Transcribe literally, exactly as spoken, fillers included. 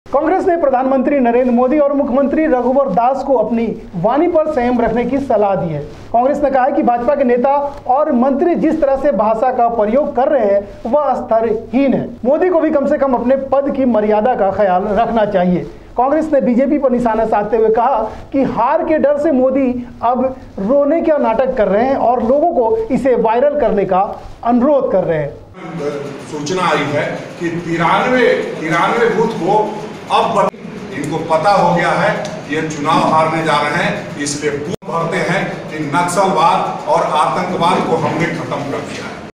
कांग्रेस ने प्रधानमंत्री नरेंद्र मोदी और मुख्यमंत्री रघुवर दास को अपनी वाणी पर संयम रखने की सलाह दी है। कांग्रेस ने कहा है कि भाजपा के नेता और मंत्री जिस तरह से भाषा का प्रयोग कर रहे हैं वह स्तरहीन है। मोदी को भी कम से कम अपने पद की मर्यादा का ख्याल रखना चाहिए। कांग्रेस ने बीजेपी पर निशाना साधते हुए कहा कि हार के डर से मोदी अब रोने का नाटक कर रहे हैं और लोगों को इसे वायरल करने का अनुरोध कर रहे हैं। सूचना आई है कि तिरानवे तिरानवे बूथ को अब इनको पता हो गया है कि ये चुनाव हारने जा रहे हैं, इसलिए बूथ भरते हैं कि नक्सलवाद और आतंकवाद को हमने खत्म कर दिया है।